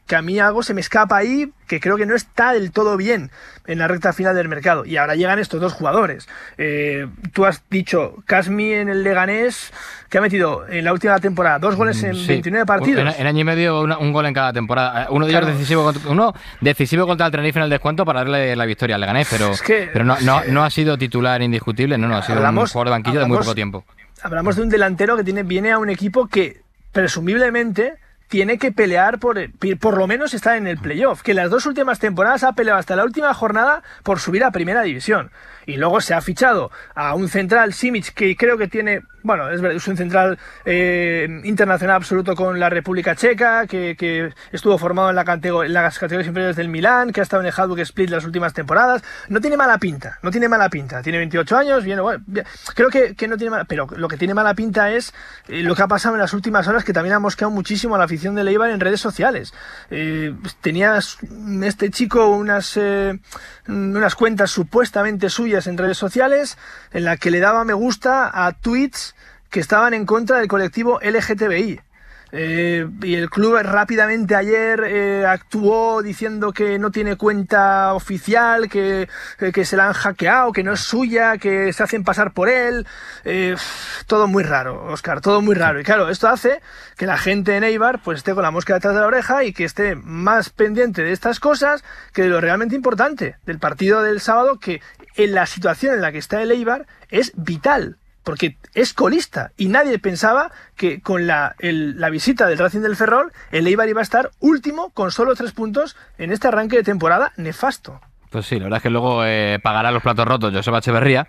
que a mí algo se me escapa ahí, que creo que no está del todo bien en la recta final del mercado. Y ahora llegan estos dos jugadores. Eh, tú has dicho, Kasmi en el Leganés, que ha metido en la última temporada dos goles en sí. veintinueve partidos. En, en año y medio una, un gol en cada temporada. Uno de ellos Claro. decisivo, contra, uno decisivo contra el Tenerife en el descuento para darle la victoria al Leganés, pero, Es que- pero no, no, no ha sido titular indiscutible, no, no ha sido Hablamos- un jugador de banquillo de muy hablamos- poco tiempo. Hablamos de un delantero que tiene, viene a un equipo que presumiblemente tiene que pelear por, por lo menos estar en el playoff, que las dos últimas temporadas ha peleado hasta la última jornada por subir a primera división. Y luego se ha fichado a un central, Simic, que creo que tiene, bueno, es verdad, es un central eh, internacional absoluto con la República Checa, que, que estuvo formado en, la catego- en las categorías inferiores del Milán, que ha estado en el Hajduk Split las últimas temporadas. No tiene mala pinta, no tiene mala pinta. Tiene veintiocho años, viene, bueno, bien, creo que, que no tiene mala, pero lo que tiene mala pinta es eh, lo que ha pasado en las últimas horas, que también ha mosqueado muchísimo a la afición de Eibar en redes sociales. Eh, tenías este chico unas, eh, unas cuentas supuestamente suyas en redes sociales en la que le daba me gusta a tweets que estaban en contra del colectivo L G T B I. Eh, y el club rápidamente ayer eh, actuó diciendo que no tiene cuenta oficial, que, eh, que se la han hackeado, que no es suya, que se hacen pasar por él. Eh, todo muy raro, Óscar, todo muy raro. Y claro, esto hace que la gente en Eibar pues esté con la mosca detrás de la oreja y que esté más pendiente de estas cosas que de lo realmente importante, del partido del sábado, que en la situación en la que está el Eibar es vital, porque es colista y nadie pensaba que con la, el, la visita del Racing del Ferrol el Eibar iba a estar último con solo tres puntos en este arranque de temporada nefasto. Pues sí, la verdad es que luego eh, pagará los platos rotos Joseba Echeverría,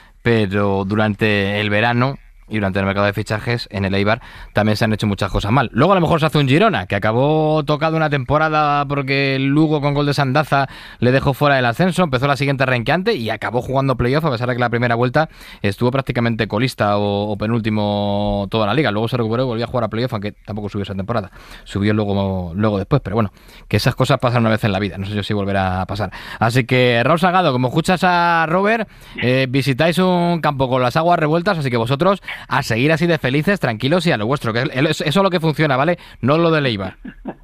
pero durante el verano y durante el mercado de fichajes en el Eibar también se han hecho muchas cosas mal. Luego a lo mejor se hace un Girona, que acabó tocado una temporada porque el Lugo con gol de Sandaza le dejó fuera del ascenso, empezó la siguiente renqueante y acabó jugando playoff, a pesar de que la primera vuelta estuvo prácticamente colista o, o penúltimo toda la liga. Luego se recuperó y volvió a jugar a playoff, aunque tampoco subió esa temporada. Subió luego, luego después, pero bueno, que esas cosas pasan una vez en la vida, no sé yo si volverá a pasar. Así que, Raúl Salgado, como escuchas a Robert, eh, visitáis un campo con las aguas revueltas, así que vosotros a seguir así de felices, tranquilos y a lo vuestro, que eso es lo que funciona, ¿vale? No lo de Eibar.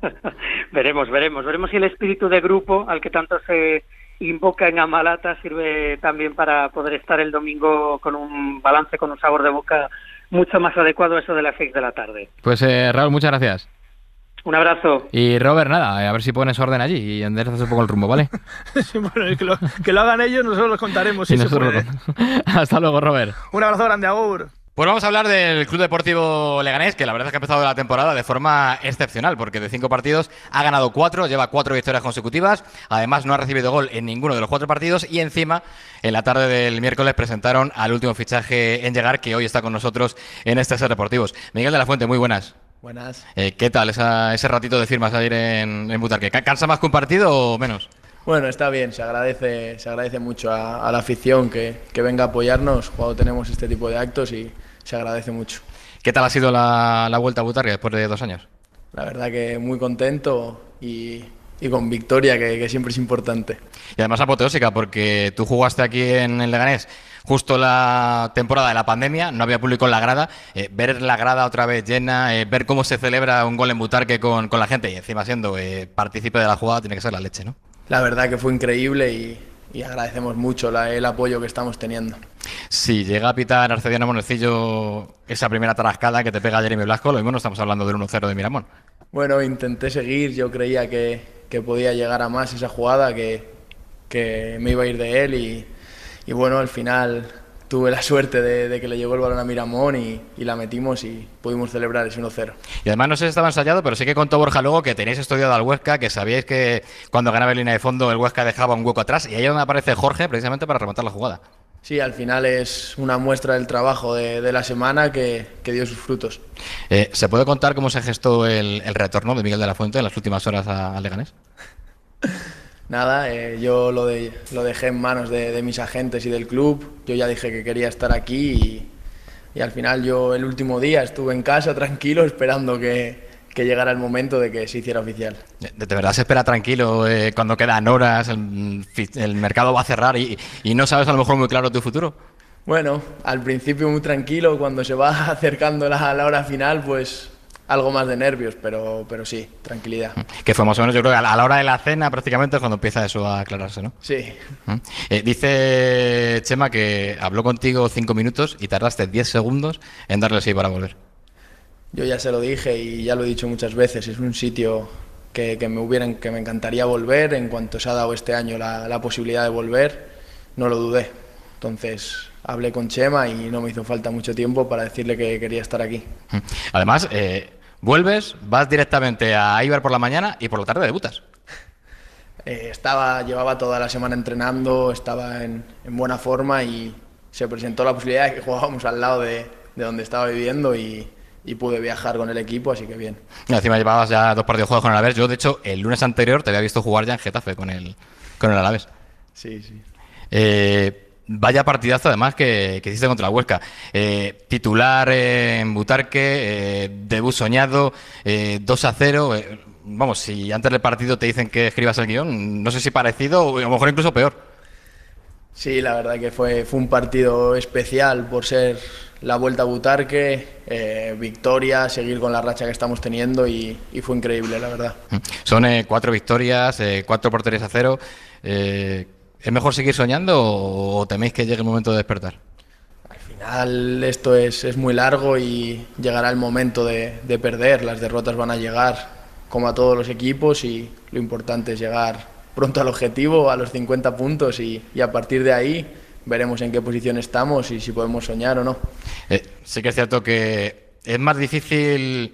Veremos, veremos, veremos si el espíritu de grupo al que tanto se invoca en Amalata sirve también para poder estar el domingo con un balance, con un sabor de boca mucho más adecuado a eso de las seis de la tarde. Pues eh, Raúl, muchas gracias. Un abrazo. Y Robert, nada, a ver si pones orden allí y enderezas un poco el rumbo, ¿vale? Sí, bueno, que, lo, que lo hagan ellos, nosotros lo contaremos si Sí, se nosotros puede. lo- Hasta luego, Robert. Un abrazo grande, Agur. Pues vamos a hablar del Club Deportivo Leganés, que la verdad es que ha empezado la temporada de forma excepcional, porque de cinco partidos ha ganado cuatro, lleva cuatro victorias consecutivas, además no ha recibido gol en ninguno de los cuatro partidos y encima en la tarde del miércoles presentaron al último fichaje en llegar, que hoy está con nosotros en este Ser Deportivos. Miguel de la Fuente, muy buenas. Buenas. Eh, ¿Qué tal esa, ese ratito de firmas ayer en, en Butarque? ¿Cansa más que un partido o menos? Bueno, está bien, se agradece, se agradece mucho a, a la afición que, que venga a apoyarnos cuando tenemos este tipo de actos y se agradece mucho. ¿Qué tal ha sido la, la vuelta a Butarque después de dos años? La verdad que muy contento y, y con victoria, que, que siempre es importante. Y además apoteósica, porque tú jugaste aquí en el Leganés justo la temporada de la pandemia, no había público en la grada, eh, ver la grada otra vez llena, eh, ver cómo se celebra un gol en Butarque con, con la gente y encima siendo eh, partícipe de la jugada, tiene que ser la leche, ¿no? La verdad que fue increíble y, y agradecemos mucho la, el apoyo que estamos teniendo. Si llega a pitar Arcediano Monecillo esa primera tarascada que te pega Jeremy Blasco, lo mismo no estamos hablando del uno cero de Miramón. Bueno, intenté seguir, yo creía que, que podía llegar a más esa jugada, que, que me iba a ir de él y, y bueno, al final tuve la suerte de, de que le llegó el balón a Miramón y, y la metimos y pudimos celebrar ese uno cero. Y además no sé si estaba ensayado, pero sí que contó Borja luego que tenéis estudiado al Huesca, que sabíais que cuando ganaba en línea de fondo el Huesca dejaba un hueco atrás y ahí es donde aparece Jorge precisamente para rematar la jugada. Sí, al final es una muestra del trabajo de, de la semana que, que dio sus frutos. Eh, ¿Se puede contar cómo se gestó el, el retorno de Miguel de la Fuente en las últimas horas a, a Leganés? Nada, eh, yo lo, de, lo dejé en manos de, de mis agentes y del club. Yo ya dije que quería estar aquí y, y al final yo el último día estuve en casa tranquilo esperando que, que llegara el momento de que se hiciera oficial. ¿De, de verdad se espera tranquilo eh, cuando quedan horas, el, el mercado va a cerrar y, y no sabes a lo mejor muy claro tu futuro? Bueno, al principio muy tranquilo, cuando se va acercando la, la hora final, pues algo más de nervios, pero, pero sí, tranquilidad. Que fue más o menos, yo creo que a la hora de la cena prácticamente es cuando empieza eso a aclararse, ¿no? Sí. Eh, dice Chema que habló contigo cinco minutos y tardaste diez segundos en darle sí para volver. Yo ya se lo dije y ya lo he dicho muchas veces, es un sitio que, que, me, hubieran, que me encantaría volver. En cuanto se ha dado este año la, la posibilidad de volver, no lo dudé. Entonces hablé con Chema y no me hizo falta mucho tiempo para decirle que quería estar aquí. Además, eh, vuelves, vas directamente a Eibar por la mañana y por la tarde debutas. Eh, estaba, llevaba toda la semana entrenando, estaba en, en buena forma y se presentó la posibilidad de que jugábamos al lado de, de donde estaba viviendo y, y pude viajar con el equipo, así que bien. Y encima llevabas ya dos partidos de juego con el Alavés. Yo, de hecho, el lunes anterior te había visto jugar ya en Getafe con el, con el Alavés. Sí, sí. Eh, vaya partidazo además que, que hiciste contra la Huesca. Eh, titular eh, en Butarque, eh, debut soñado, eh, dos a cero. Eh, vamos, si antes del partido te dicen que escribas el guión, no sé si parecido o a lo mejor incluso peor. Sí, la verdad que fue, fue un partido especial por ser la vuelta a Butarque, eh, victoria, seguir con la racha que estamos teniendo y, y fue increíble, la verdad. Son eh, cuatro victorias, eh, cuatro por tres a cero. Eh, ¿Es mejor seguir soñando o teméis que llegue el momento de despertar? Al final esto es, es muy largo y llegará el momento de, de perder. Las derrotas van a llegar como a todos los equipos y lo importante es llegar pronto al objetivo, a los cincuenta puntos y, y a partir de ahí veremos en qué posición estamos y si podemos soñar o no. Eh, sí que es cierto que es más difícil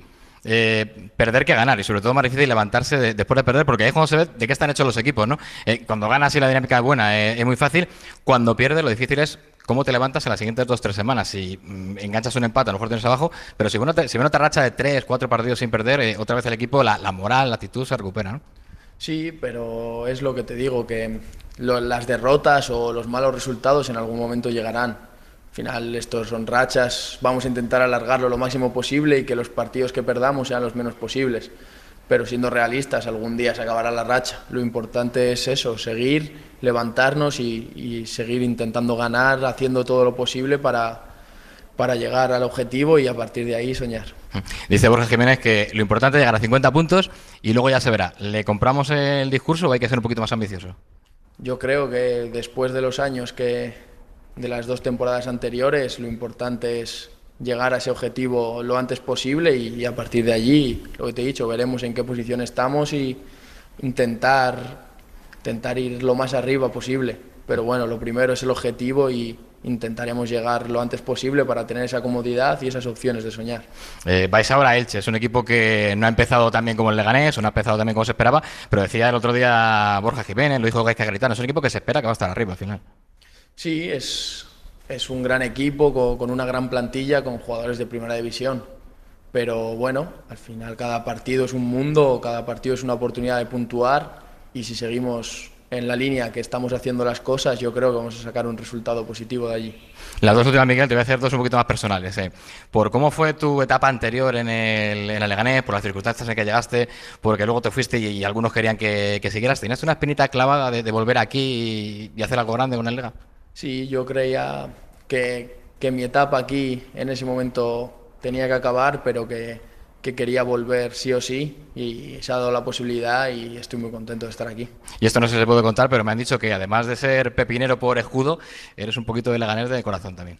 Eh, perder que ganar y sobre todo más difícil levantarse de, después de perder, porque ahí es cuando se ve de qué están hechos los equipos, ¿no? Eh, cuando ganas y la dinámica es buena eh, es muy fácil, cuando pierdes lo difícil es cómo te levantas en las siguientes dos o tres semanas. Si mm, enganchas un empate a lo mejor tienes abajo, pero si viene si otra racha de tres, cuatro partidos sin perder, eh, otra vez el equipo, la, la moral, la actitud se recupera, ¿no? Sí, pero es lo que te digo, que lo, las derrotas o los malos resultados en algún momento llegarán. Al final estos son rachas, vamos a intentar alargarlo lo máximo posible y que los partidos que perdamos sean los menos posibles. Pero siendo realistas, algún día se acabará la racha. Lo importante es eso, seguir, levantarnos y, y seguir intentando ganar, haciendo todo lo posible para, para llegar al objetivo y a partir de ahí soñar. Dice Borja Jiménez que lo importante es llegar a cincuenta puntos y luego ya se verá. ¿Le compramos el discurso o hay que ser un poquito más ambicioso? Yo creo que después de los años que... de las dos temporadas anteriores, lo importante es llegar a ese objetivo lo antes posible y, y a partir de allí, lo que te he dicho, veremos en qué posición estamos y intentar, intentar ir lo más arriba posible. Pero bueno, lo primero es el objetivo y intentaremos llegar lo antes posible para tener esa comodidad y esas opciones de soñar. Eh, vais ahora a Elche, es un equipo que no ha empezado tan bien como el Leganés, o no ha empezado tan bien como se esperaba, pero decía el otro día Borja Jiménez, lo dijo Gaizka Garitano, es un equipo que se espera que va a estar arriba al final. Sí, es, es un gran equipo con, con una gran plantilla, con jugadores de primera división. Pero bueno, al final cada partido es un mundo, cada partido es una oportunidad de puntuar y si seguimos en la línea que estamos haciendo las cosas, yo creo que vamos a sacar un resultado positivo de allí. Las dos últimas, Miguel, te voy a hacer dos un poquito más personales. Eh. Por cómo fue tu etapa anterior en el, en el Leganés, por las circunstancias en que llegaste, porque luego te fuiste y, y algunos querían que, que siguieras. ¿Tenías una espinita clavada de, de volver aquí y, y hacer algo grande con el Lega? Sí, yo creía que, que mi etapa aquí en ese momento tenía que acabar, pero que, que quería volver sí o sí y se ha dado la posibilidad y estoy muy contento de estar aquí. Y esto no sé si se puede contar, pero me han dicho que además de ser pepinero por escudo, eres un poquito de Leganés de corazón también.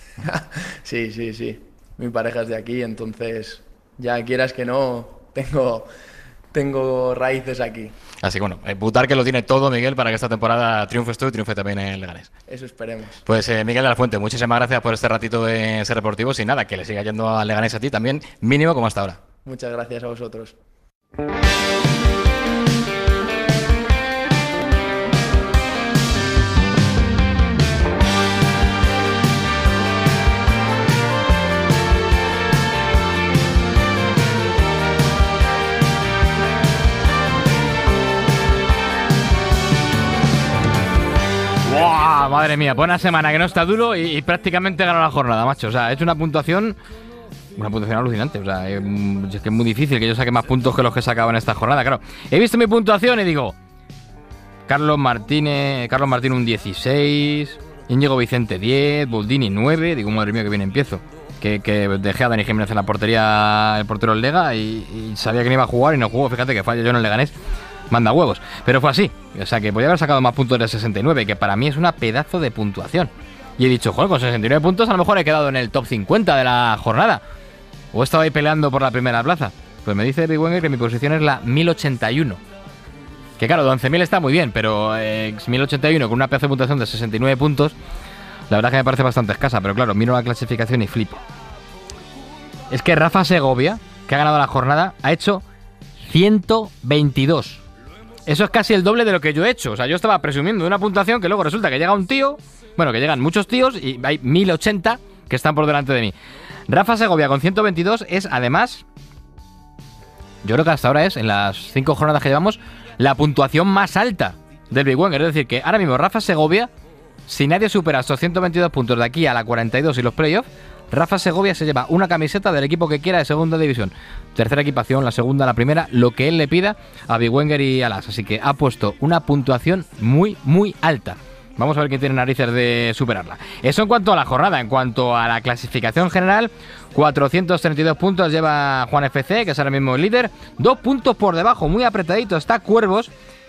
Sí, sí, sí. Mi pareja es de aquí, entonces ya quieras que no, tengo... tengo raíces aquí. Así que bueno, Butarque lo tiene todo, Miguel, para que esta temporada triunfes tú y triunfe también en Leganés. Eso esperemos. Pues eh, Miguel de la Fuente, muchísimas gracias por este ratito de Ser Deportivo. Sin nada, que le siga yendo a Leganés a ti también, mínimo como hasta ahora. Muchas gracias a vosotros. ¡Wow! Madre mía, buena semana, que no está duro y, y prácticamente ganó la jornada, macho. O sea, ha hecho una puntuación, una puntuación alucinante. O sea, es, es que es muy difícil que yo saque más puntos que los que sacaba en esta jornada. Claro, he visto mi puntuación y digo, Carlos Martínez, Carlos Martínez un dieciséis, Íñigo Vicente diez, Boldini nueve. Digo, madre mía, que bien empiezo. que, que dejé a Dani Jiménez en la portería, el portero del Lega, y, y sabía que no iba a jugar y no jugó. Fíjate que falla yo en el Leganés, manda huevos. Pero fue así, o sea que podía haber sacado más puntos de sesenta y nueve, que para mí es una pedazo de puntuación. Y he dicho, joder, con sesenta y nueve puntos a lo mejor he quedado en el top cincuenta de la jornada. O he estado ahí peleando por la primera plaza. Pues me dice Big Wenger que mi posición es la mil ochenta y uno. Que claro, de once mil está muy bien, pero eh, mil ochenta y uno con una pedazo de puntuación de sesenta y nueve puntos, la verdad que me parece bastante escasa. Pero claro, miro la clasificación y flipo. Es que Rafa Segovia, que ha ganado la jornada, ha hecho ciento veintidós. Eso es casi el doble de lo que yo he hecho. O sea, yo estaba presumiendo de una puntuación que luego resulta que llega un tío, bueno, que llegan muchos tíos y hay mil ochenta que están por delante de mí. Rafa Segovia con ciento veintidós es, además, yo creo que hasta ahora es, en las cinco jornadas que llevamos, la puntuación más alta del Big Wenger. Es decir, que ahora mismo Rafa Segovia, si nadie supera estos ciento veintidós puntos de aquí a la cuarenta y dos y los playoffs, Rafa Segovia se lleva una camiseta del equipo que quiera de segunda división. Tercera equipación, la segunda, la primera, lo que él le pida a Big Wenger y a Las. Así que ha puesto una puntuación muy, muy alta. Vamos a ver quién tiene narices de superarla. Eso en cuanto a la jornada. En cuanto a la clasificación general, cuatrocientos treinta y dos puntos lleva Juan F C, que es ahora mismo el líder. Dos puntos por debajo, muy apretadito, está Cuervos.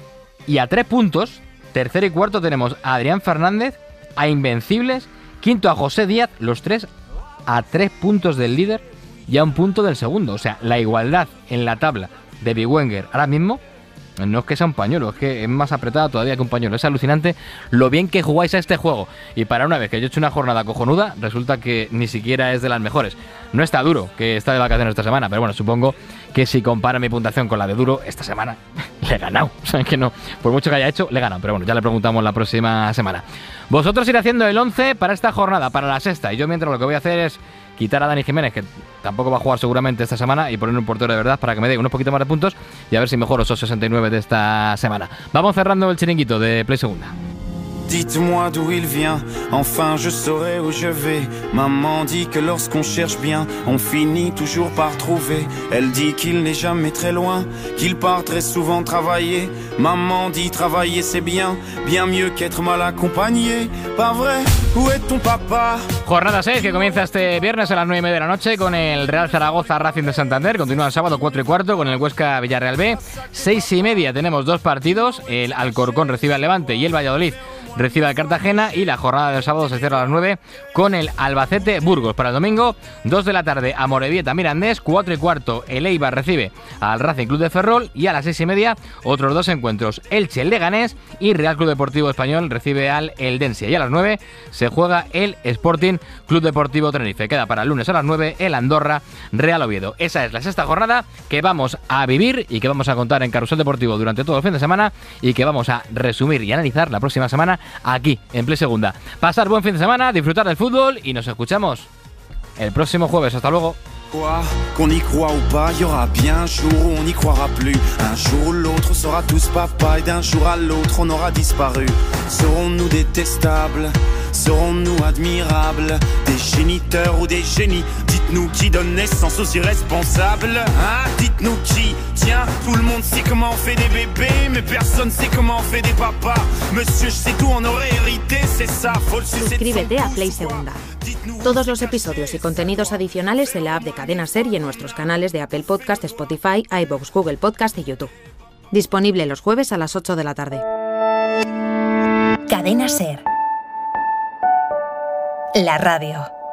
Y a tres puntos, tercero y cuarto, tenemos a Adrián Fernández, a Invencibles, quinto a José Díaz, los tres a tres puntos del líder y a un punto del segundo. O sea, la igualdad en la tabla de Big Wenger ahora mismo no es que sea un pañuelo, es que es más apretada todavía que un pañuelo. Es alucinante lo bien que jugáis a este juego. Y para una vez que yo he hecho una jornada cojonuda, resulta que ni siquiera es de las mejores. No está Duro, que está de vacaciones esta semana, pero bueno, supongo que si compara mi puntuación con la de Duro, esta semana le he ganado. O sea, que no, por mucho que haya hecho, le he ganado. Pero bueno, ya le preguntamos la próxima semana. Vosotros ir haciendo el once para esta jornada, para la sexta. Y yo mientras lo que voy a hacer es quitar a Dani Jiménez, que tampoco va a jugar seguramente esta semana, y poner un portero de verdad para que me dé unos poquitos más de puntos y a ver si mejoro esos sesenta y nueve de esta semana. Vamos cerrando el chiringuito de Play Segunda. Dites-moi d'où il vient, enfin je saurai où je vais. Maman dit que lorsqu'on cherche bien, on finit toujours par trouver. Elle dit qu'il n'est jamais très loin, qu'il part très souvent travailler. Maman dit travailler c'est bien, bien mieux qu'être mal accompagné. Pas vrai, où est ton papa? Jornada seis que comienza este viernes a las nueve y media de la noche con el Real Zaragoza Racing de Santander. Continúa el sábado cuatro y cuarto con el Huesca Villarreal B. seis y media tenemos dos partidos. El Alcorcón recibe al Levante y el Valladolid recibe al Cartagena, y la jornada del sábado se cierra a las nueve con el Albacete Burgos. Para el domingo, dos de la tarde, Amorebieta Mirandés, cuatro y cuarto el Eibar recibe al Racing Club de Ferrol, y a las seis y media otros dos encuentros, Elche Leganés y Real Club Deportivo Español recibe al Eldense, y a las nueve se juega el Sporting Club Deportivo Tenerife. Queda para el lunes a las nueve el Andorra Real Oviedo. Esa es la sexta jornada que vamos a vivir y que vamos a contar en Carrusel Deportivo durante todo el fin de semana, y que vamos a resumir y analizar la próxima semana aquí en Play Segunda. Pasar buen fin de semana, disfrutar del fútbol, y nos escuchamos el próximo jueves. Hasta luego. Qu'on y croit ou pas, il y aura bien un jour où on n'y croira plus. Un jour ou l'autre, on sera tous papa, et d'un jour à l'autre, on aura disparu. Serons-nous détestables? Serons-nous admirables? Des géniteurs ou des génies? Dites-nous qui donne naissance aux irresponsables, hein? Dites-nous qui? Tiens, tout le monde sait comment on fait des bébés, mais personne sait comment on fait des papas. Monsieur, je sais tout, on aurait hérité, c'est ça, faut le sucer. Suscríbete a Play Segunda. Todos los episodios y contenidos adicionales en la app de Cadena Ser y en nuestros canales de Apple Podcast, Spotify, iVoox, Google Podcast y YouTube. Disponible los jueves a las ocho de la tarde. Cadena Ser. La radio.